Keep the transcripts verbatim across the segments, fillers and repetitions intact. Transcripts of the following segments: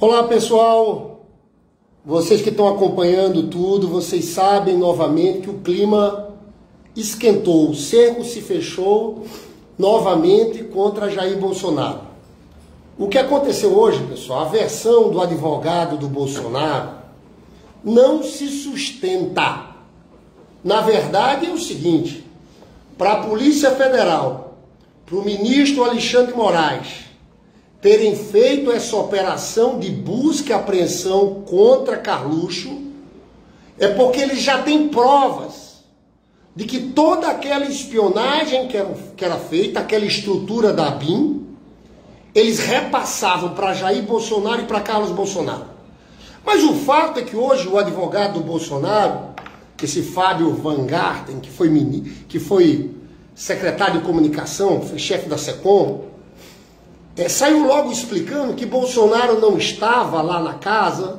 Olá pessoal, vocês que estão acompanhando tudo, vocês sabem novamente que o clima esquentou, o cerco se fechou novamente contra Jair Bolsonaro. O que aconteceu hoje, pessoal, a versão do advogado do Bolsonaro não se sustenta. Na verdade é o seguinte, para a Polícia Federal, para o ministro Alexandre de Moraes, terem feito essa operação de busca e apreensão contra Carluxo, é porque eles já têm provas de que toda aquela espionagem que era, que era feita, aquela estrutura da ABIN, eles repassavam para Jair Bolsonaro e para Carlos Bolsonaro. Mas o fato é que hoje o advogado do Bolsonaro, esse Fábio Van Garten, que foi, que foi secretário de comunicação, foi chefe da SECOM, É, saiu logo explicando que Bolsonaro não estava lá na casa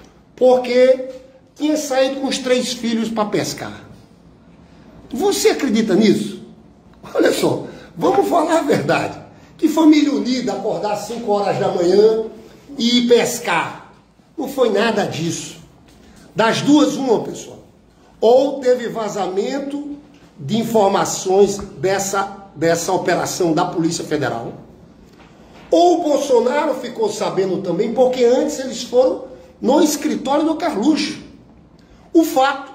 porque tinha saído com os três filhos para pescar. Você acredita nisso? Olha só, vamos falar a verdade. Que família unida acordar às cinco horas da manhã e ir pescar? Não foi nada disso. Das duas, uma, pessoal. Ou teve vazamento de informações dessa, dessa operação da Polícia Federal, ou o Bolsonaro ficou sabendo também, porque antes eles foram no escritório do Carluxo. O fato,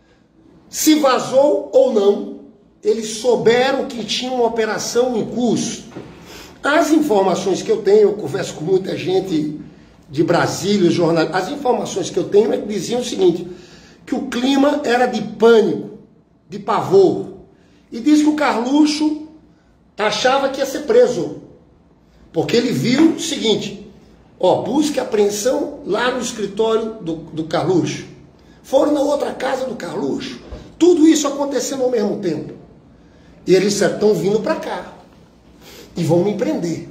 se vazou ou não, eles souberam que tinha uma operação em curso. As informações que eu tenho, eu converso com muita gente de Brasília, jornalistas, as informações que eu tenho é que diziam o seguinte, que o clima era de pânico, de pavor. E diz que o Carluxo achava que ia ser preso. Porque ele viu o seguinte, ó, busca e apreensão lá no escritório do, do Carluxo. Foram na outra casa do Carluxo. Tudo isso acontecendo ao mesmo tempo. E eles estão vindo para cá. E vão me prender.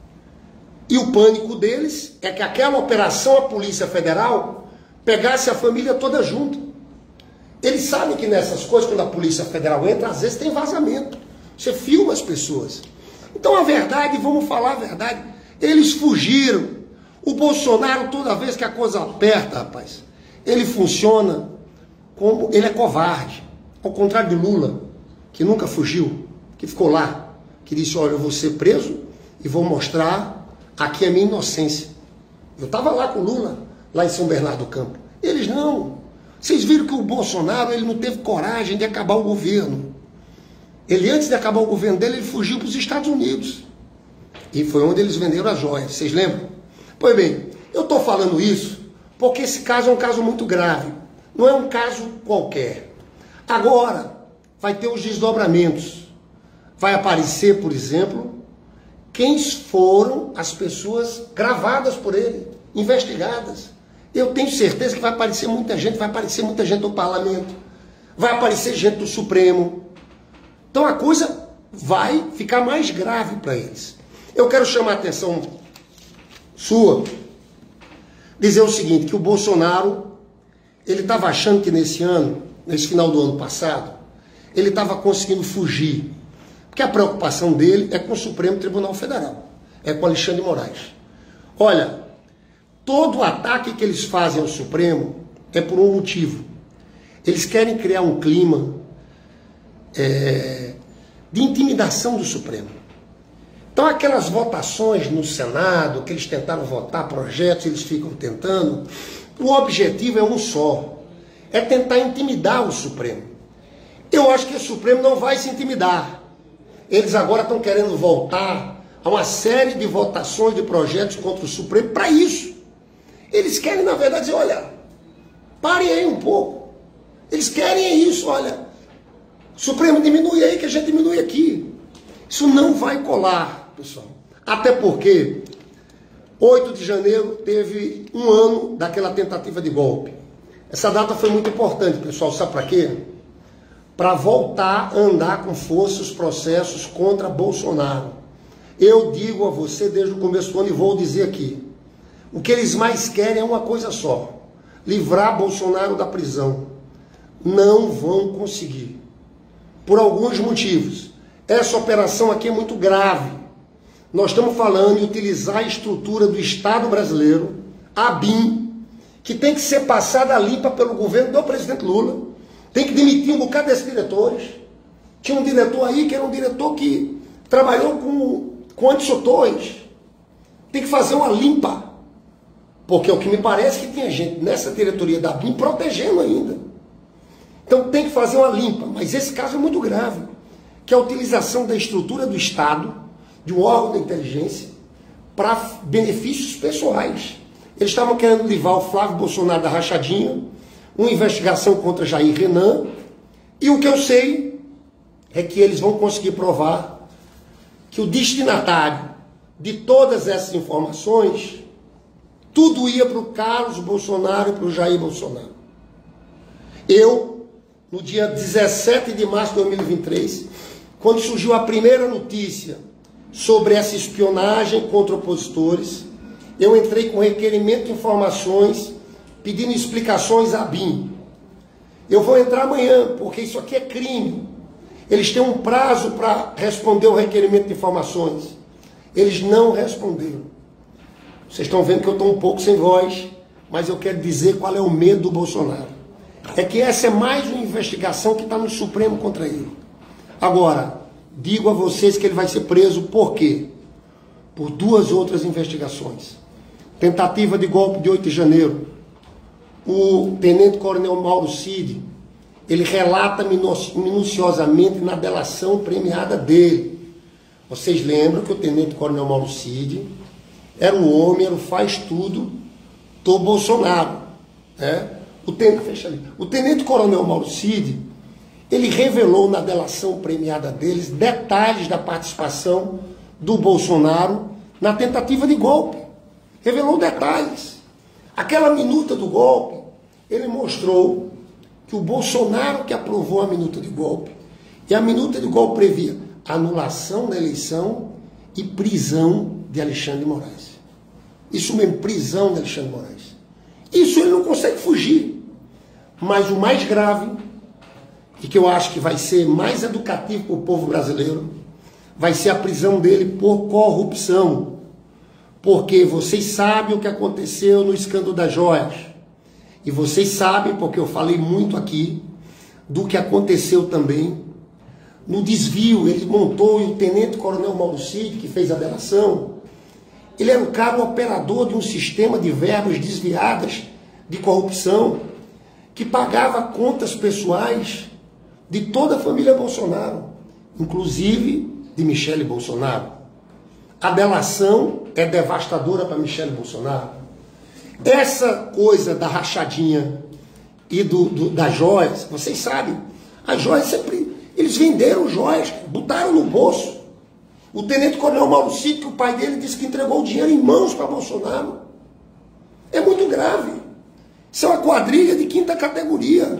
E o pânico deles é que aquela operação, a Polícia Federal, pegasse a família toda junto. Eles sabem que nessas coisas, quando a Polícia Federal entra, às vezes tem vazamento. Você filma as pessoas. Então a verdade, vamos falar a verdade, eles fugiram. O Bolsonaro, toda vez que a coisa aperta, rapaz, ele funciona como, ele é covarde. Ao contrário de Lula, que nunca fugiu, que ficou lá, que disse, olha, eu vou ser preso e vou mostrar aqui a minha inocência. Eu estava lá com Lula, lá em São Bernardo do Campo. Eles não. Vocês viram que o Bolsonaro, ele não teve coragem de acabar o governo. Ele, antes de acabar o governo dele, ele fugiu para os Estados Unidos. E foi onde eles venderam as joias. Vocês lembram? Pois bem, eu estou falando isso porque esse caso é um caso muito grave. Não é um caso qualquer. Agora, vai ter os desdobramentos. Vai aparecer, por exemplo, quem foram as pessoas gravadas por ele, investigadas. Eu tenho certeza que vai aparecer muita gente, vai aparecer muita gente do parlamento, vai aparecer gente do Supremo. Então a coisa vai ficar mais grave para eles. Eu quero chamar a atenção sua, dizer o seguinte, que o Bolsonaro, ele estava achando que nesse ano, nesse final do ano passado, ele estava conseguindo fugir. Porque a preocupação dele é com o Supremo Tribunal Federal, é com Alexandre de Moraes. Olha, todo ataque que eles fazem ao Supremo é por um motivo. Eles querem criar um clima É, de intimidação do Supremo. Então aquelas votações no Senado, que eles tentaram votar projetos, eles ficam tentando, o objetivo é um só, é tentar intimidar o Supremo. Eu acho que o Supremo não vai se intimidar. Eles agora estão querendo voltar a uma série de votações de projetos contra o Supremo para isso. Eles querem, na verdade, dizer, olha, parem aí um pouco. Eles querem isso, olha, Supremo diminui aí que a gente diminui aqui. Isso não vai colar, pessoal. Até porque oito de janeiro teve um ano daquela tentativa de golpe. Essa data foi muito importante, pessoal. Sabe para quê? Para voltar a andar com força os processos contra Bolsonaro. Eu digo a você desde o começo do ano e vou dizer aqui. O que eles mais querem é uma coisa só. Livrar Bolsonaro da prisão. Não vão conseguir. Por alguns motivos. Essa operação aqui é muito grave. Nós estamos falando em utilizar a estrutura do Estado brasileiro a B I M, que tem que ser passada a limpa pelo governo do presidente Lula. Tem que demitir um bocado desses diretores. Tinha um diretor aí que era um diretor que trabalhou com, com antissotores. Tem que fazer uma limpa. Porque o que me parece que tinha gente nessa diretoria da B I M protegendo ainda. Então tem que fazer uma limpa. Mas esse caso é muito grave, que é a utilização da estrutura do Estado, de um órgão da inteligência, para benefícios pessoais. Eles estavam querendo livrar o Flávio Bolsonaro da rachadinha, uma investigação contra Jair Renan, e o que eu sei é que eles vão conseguir provar que o destinatário de todas essas informações, tudo ia para o Carlos Bolsonaro e para o Jair Bolsonaro. Eu, no dia dezessete de março de dois mil e vinte e três, quando surgiu a primeira notícia sobre essa espionagem contra opositores, eu entrei com requerimento de informações, pedindo explicações à B I M. Eu vou entrar amanhã, porque isso aqui é crime. Eles têm um prazo para responder o requerimento de informações. Eles não responderam. Vocês estão vendo que eu estou um pouco sem voz, mas eu quero dizer qual é o medo do Bolsonaro. É que essa é mais uma investigação que está no Supremo contra ele. Agora, digo a vocês que ele vai ser preso por quê? Por duas outras investigações. Tentativa de golpe de oito de janeiro. O tenente-coronel Mauro Cid, ele relata minuciosamente na delação premiada dele. Vocês lembram que o tenente-coronel Mauro Cid era um homem, era o faz-tudo do Bolsonaro. Né? O tenente, o tenente-coronel Mauro Cid, ele revelou na delação premiada deles detalhes da participação do Bolsonaro na tentativa de golpe. Revelou detalhes. Aquela minuta do golpe, ele mostrou que o Bolsonaro que aprovou a minuta de golpe, e a minuta de golpe previa anulação da eleição e prisão de Alexandre de Moraes. Isso mesmo, prisão de Alexandre de Moraes. Isso ele não consegue fugir. Mas o mais grave, e que eu acho que vai ser mais educativo para o povo brasileiro, vai ser a prisão dele por corrupção. Porque vocês sabem o que aconteceu no escândalo das joias. E vocês sabem, porque eu falei muito aqui, do que aconteceu também no desvio. Ele montou, e o tenente-coronel Mauro Cid, que fez a delação, ele era um cara, um operador de um sistema de verbas desviadas de corrupção, que pagava contas pessoais de toda a família Bolsonaro, inclusive de Michele Bolsonaro. A delação é devastadora para Michele Bolsonaro. Essa coisa da rachadinha e do, do, das joias, vocês sabem, as joias sempre, eles venderam joias, botaram no bolso. O tenente-coronel Mauro Cid, que o pai dele disse que entregou o dinheiro em mãos para Bolsonaro. É muito grave. Isso é uma quadrilha de quinta categoria.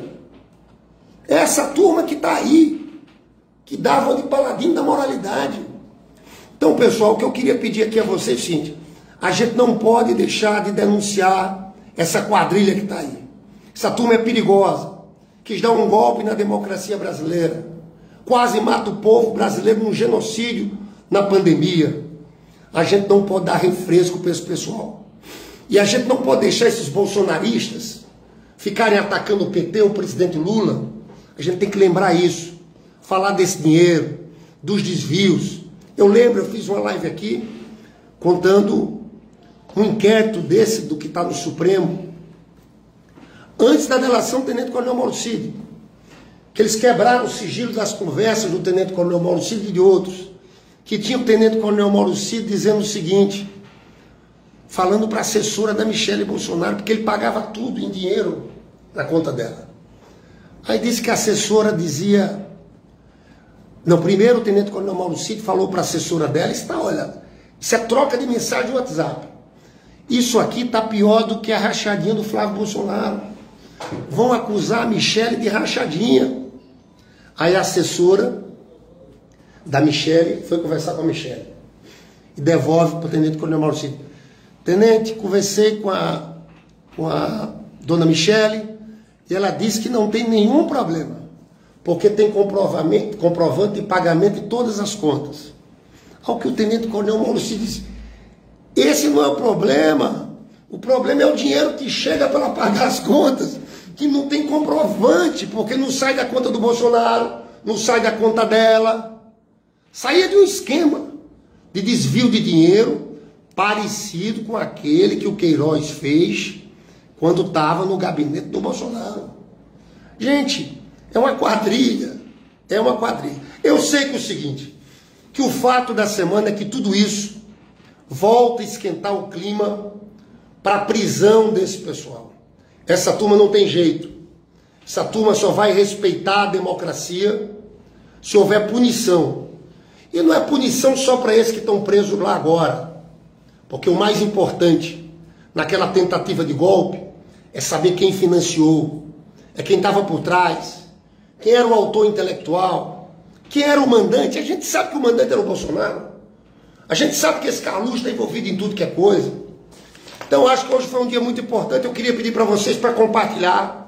É essa turma que está aí, que dava de paladino da moralidade. Então, pessoal, o que eu queria pedir aqui a vocês é o seguinte: a gente não pode deixar de denunciar essa quadrilha que está aí. Essa turma é perigosa, quis dar um golpe na democracia brasileira, quase mata o povo brasileiro num genocídio na pandemia. A gente não pode dar refresco para esse pessoal. E a gente não pode deixar esses bolsonaristas ficarem atacando o P T, o presidente Lula. A gente tem que lembrar isso, falar desse dinheiro, dos desvios. Eu lembro, eu fiz uma live aqui contando um inquérito desse, do que está no Supremo, antes da delação do tenente-coronel Mauro Cid, que eles quebraram o sigilo das conversas do tenente-coronel Mauro Cid e de outros, que tinha o tenente-coronel Mauro Cid dizendo o seguinte, falando para a assessora da Michele Bolsonaro, porque ele pagava tudo em dinheiro na conta dela. Aí disse que a assessora dizia... Não, primeiro o tenente-coronel Mauro Cid falou para a assessora dela, está, olha, isso é troca de mensagem de WhatsApp. Isso aqui está pior do que a rachadinha do Flávio Bolsonaro. Vão acusar a Michele de rachadinha. Aí a assessora da Michele foi conversar com a Michele e devolve para o tenente-coronel Mauro Cid. Tenente, conversei com a, com a dona Michele e ela disse que não tem nenhum problema, porque tem comprovamento, comprovante de pagamento de todas as contas. Ao que o tenente-coronel Mauro Cid disse, esse não é o problema. O problema é o dinheiro que chega para pagar as contas, que não tem comprovante, porque não sai da conta do Bolsonaro, não sai da conta dela. Saía de um esquema de desvio de dinheiro parecido com aquele que o Queiroz fez quando estava no gabinete do Bolsonaro. Gente, é uma quadrilha, é uma quadrilha. Eu sei que é o seguinte, que o fato da semana é que tudo isso volta a esquentar o clima para a prisão desse pessoal. Essa turma não tem jeito. Essa turma só vai respeitar a democracia se houver punição. E não é punição só para esses que estão presos lá agora. Porque o mais importante naquela tentativa de golpe é saber quem financiou, é quem estava por trás, quem era o autor intelectual, quem era o mandante. A gente sabe que o mandante era o Bolsonaro. A gente sabe que esse Carluxo está envolvido em tudo que é coisa. Então acho que hoje foi um dia muito importante. Eu queria pedir para vocês para compartilhar,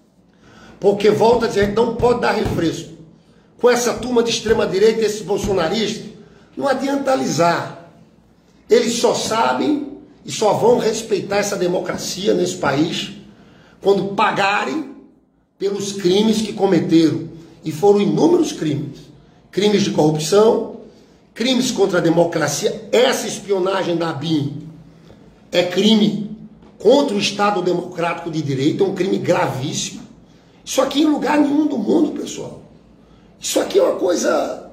porque volta a dizer que não pode dar refresco com essa turma de extrema direita, esses bolsonaristas. Não adianta alisar. Eles só sabem e só vão respeitar essa democracia nesse país quando pagarem pelos crimes que cometeram. E foram inúmeros crimes. Crimes de corrupção, crimes contra a democracia. Essa espionagem da ABIN é crime contra o Estado Democrático de Direito, é um crime gravíssimo. Isso aqui em lugar nenhum do mundo, pessoal. Isso aqui é uma coisa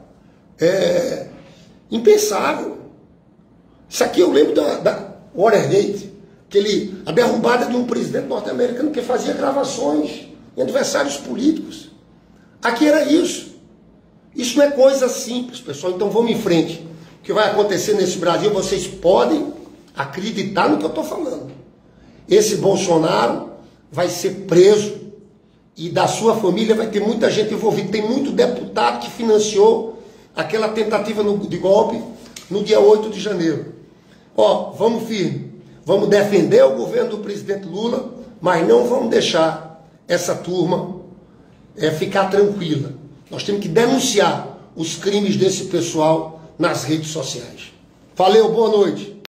é, impensável. Isso aqui eu lembro da, da Watergate, aquele, a derrubada de um presidente norte-americano que fazia gravações em adversários políticos. Aqui era isso. Isso não é coisa simples, pessoal. Então vamos em frente. O que vai acontecer nesse Brasil, vocês podem acreditar no que eu estou falando. Esse Bolsonaro vai ser preso e da sua família vai ter muita gente envolvida. Tem muito deputado que financiou aquela tentativa de golpe no dia oito de janeiro. Ó, vamos firme. Vamos defender o governo do presidente Lula, mas não vamos deixar essa turma é, ficar tranquila. Nós temos que denunciar os crimes desse pessoal nas redes sociais. Valeu, boa noite.